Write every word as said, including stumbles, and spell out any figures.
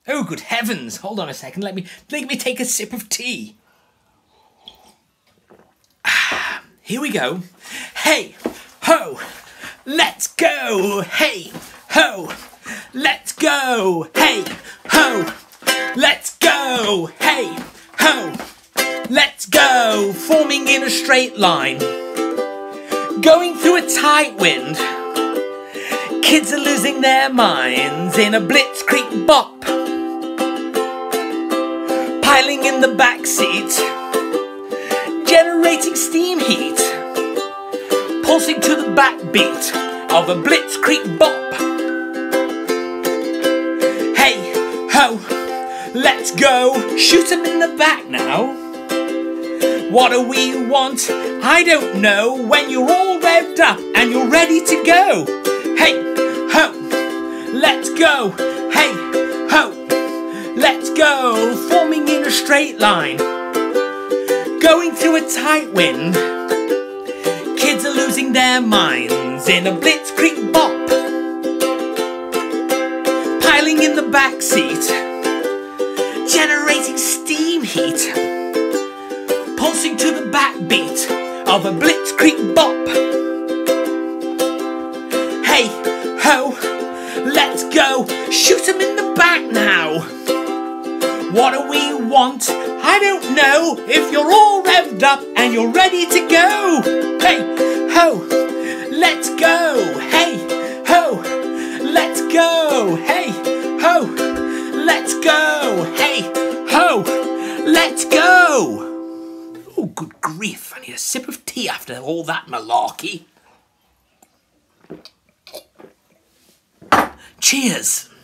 Oh, good heavens. Hold on a second. Let me, let me take a sip of tea. Ah, here we go. Hey, ho, let's go. Hey, ho, let's go. Hey, ho, let's go. Hey, ho, let's go. Forming in a straight line. Going through a tight wind. Kids are losing their minds in a Blitzkrieg Bop. Piling in the back seat, generating steam heat, pulsing to the backbeat of a Blitzkrieg Bop. Hey, ho, let's go, shoot 'em in the back now. What do we want? I don't know. When you're all revved up and you're ready to go. Hey, ho, let's go. Hey, ho, let's go. Forming in a straight line. Going through a tight wind. Kids are losing their minds in a Blitzkrieg Bop. Piling in the back seat. Generating steam heat. Pulsing to the backbeat of a Blitzkrieg Bop. Hey, ho, let's go, shoot 'em in the back now. What do we want? I don't know. If you're all revved up and you're ready to go. Hey, ho, let's go. Hey, ho, let's go. Hey, ho, let's go. Hey, ho, let's go. Oh, good grief, I need a sip of tea after all that malarkey. Cheers.